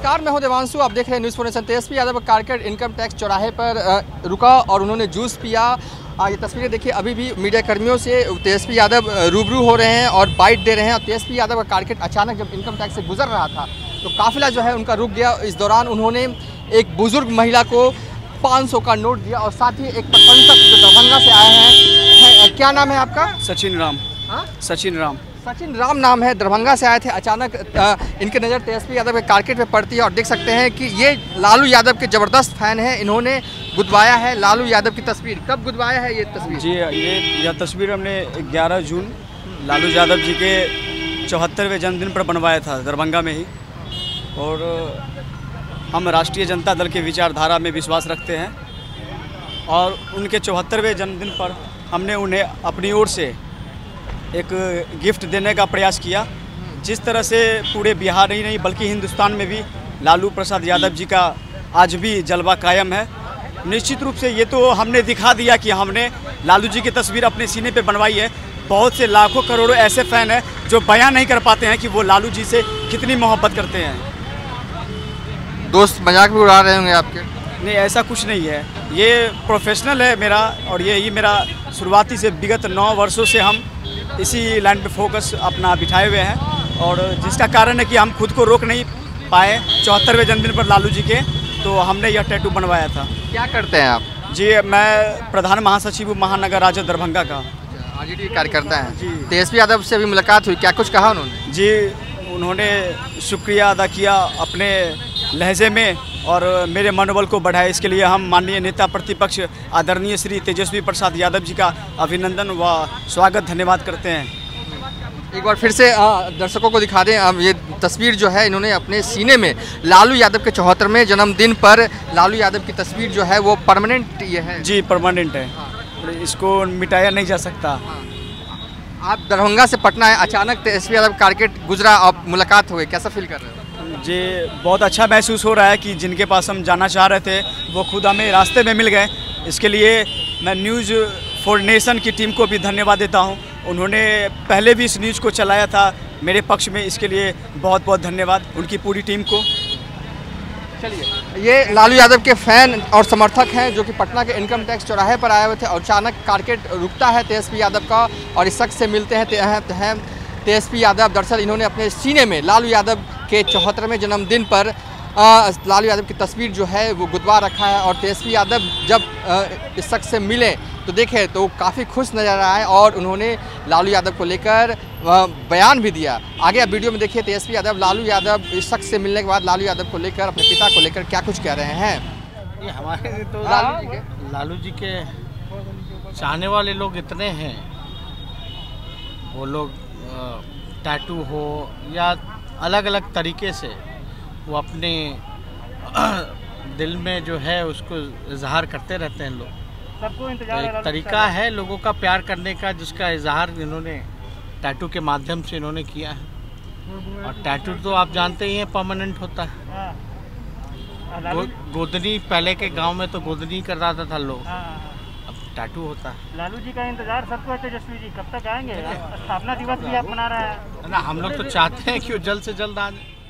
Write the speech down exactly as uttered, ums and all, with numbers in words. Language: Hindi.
नमस्कार, मैं हूं देवांशु। आप देख रहे हैं news for nation. Tejashwi Yadav carcade income tax चौराहे पर रुका और उन्होंने जूस पिया। ये तस्वीरें देखिए, अभी भी मीडिया कर्मियों से तेजस्वी यादव रूबरू हो रहे हैं और बाइट दे रहे हैं। और तेजस्वी यादव का कारकेड अचानक जब इनकम टैक्स से गुजर रहा था तो काफिला जो है उनका रुक गया। इस दौरान उन्होंने एक बुजुर्ग महिला को पाँच सौ का नोट दिया और साथ ही एक प्रशंसक जो दरभंगा से आए हैं, क्या नाम है आपका? सचिन राम। हाँ, सचिन राम सचिन राम नाम है, दरभंगा से आए थे। अचानक आ, इनके नज़र तेजस्वी यादव के कारकेट पे पड़ती है और देख सकते हैं कि ये लालू यादव के ज़बरदस्त फैन हैं। इन्होंने गुदवाया है लालू यादव की तस्वीर। कब गुदवाया है ये तस्वीर? जी, ये यह तस्वीर हमने ग्यारह जून लालू यादव जी के चौहत्तरवें जन्मदिन पर बनवाया था दरभंगा में ही। और हम राष्ट्रीय जनता दल के विचारधारा में विश्वास रखते हैं और उनके चौहत्तरवें जन्मदिन पर हमने उन्हें अपनी ओर से एक गिफ्ट देने का प्रयास किया। जिस तरह से पूरे बिहार ही नहीं बल्कि हिंदुस्तान में भी लालू प्रसाद यादव जी का आज भी जलवा कायम है। निश्चित रूप से ये तो हमने दिखा दिया कि हमने लालू जी की तस्वीर अपने सीने पे बनवाई है। बहुत से लाखों करोड़ों ऐसे फ़ैन हैं जो बयां नहीं कर पाते हैं कि वो लालू जी से कितनी मोहब्बत करते हैं। दोस्त मजाक भी उड़ा रहे होंगे आपके? नहीं, ऐसा कुछ नहीं है। ये प्रोफेशनल है मेरा और यही मेरा शुरुआती से विगत नौ वर्षों से हम इसी लाइन पे फोकस अपना बिठाए हुए हैं और जिसका कारण है कि हम खुद को रोक नहीं पाए चौहत्तरवें जन्मदिन पर लालू जी के, तो हमने यह टैटू बनवाया था। क्या करते हैं आप? जी, मैं प्रधान महासचिव महानगर राजद दरभंगा का आरजेडी कार्यकर्ता हैं। जी, तेजस्वी यादव से भी मुलाकात हुई, क्या कुछ कहा उन्होंने? जी, उन्होंने शुक्रिया अदा किया अपने लहजे में और मेरे मनोबल को बढ़ाया। इसके लिए हम माननीय नेता प्रतिपक्ष आदरणीय श्री तेजस्वी प्रसाद यादव जी का अभिनंदन व स्वागत धन्यवाद करते हैं। एक बार फिर से आ, दर्शकों को दिखा दें। अब ये तस्वीर जो है इन्होंने अपने सीने में लालू यादव के चौहत्तरवें जन्मदिन पर लालू यादव की तस्वीर जो है वो परमानेंट ये है। जी, परमानेंट है। हाँ। इसको मिटाया नहीं जा सकता। हाँ। आप दरभंगा से पटना है, अचानक तेजस्वी यादव कारकेट गुजरा और मुलाकात हो गई, कैसा फील कर रहे हो? जी, बहुत अच्छा महसूस हो रहा है कि जिनके पास हम जाना चाह रहे थे वो खुद हमें रास्ते में मिल गए। इसके लिए मैं न्यूज़ फॉर नेशन की टीम को भी धन्यवाद देता हूं। उन्होंने पहले भी इस न्यूज़ को चलाया था मेरे पक्ष में, इसके लिए बहुत बहुत धन्यवाद उनकी पूरी टीम को। चलिए, ये लालू यादव के फैन और समर्थक हैं जो कि पटना के इनकम टैक्स चौराहे पर आए हुए थे और अचानक कारकेट रुकता है तेजस्वी यादव का और इस शख्स से मिलते हैं हैं तेजस्वी यादव। दरअसल इन्होंने अपने सीने में लालू यादव के चौहत्तरवें जन्मदिन पर आ, लालू यादव की तस्वीर जो है वो गुदवा रखा है। और तेजस्वी यादव जब आ, इस शख्स से मिले तो देखे तो काफ़ी खुश नज़र आए और उन्होंने लालू यादव को लेकर बयान भी दिया। आगे आप वीडियो में देखिए तेजस्वी यादव लालू यादव इस शख्स से मिलने के बाद लालू यादव को लेकर अपने पिता को लेकर क्या कुछ कह रहे हैं। ये हमारे तो लालू जी के लालू जी के चाहने वाले लोग इतने हैं। वो लोग टैटू हो या अलग अलग तरीके से वो अपने दिल में जो है उसको इजहार करते रहते हैं लोग। सबको इंतजार तो एक तरीका है लोगों का प्यार करने का जिसका इजहार इन्होंने टैटू के माध्यम से इन्होंने किया है। और टैटू तो आप जानते ही हैं परमानेंट होता है। गो, गोदनी पहले के गांव में तो गोदनी कर रहा था लोग, अब टैटू होता है। लालू जी का इंतजार सबको है। तेजस्वी जी कब तक आएंगे? स्थापना दिवस भी आप मना रहे हैं ना, हम लोग तो चाहते हैं कि वो जल्द से जल्द आ जाए।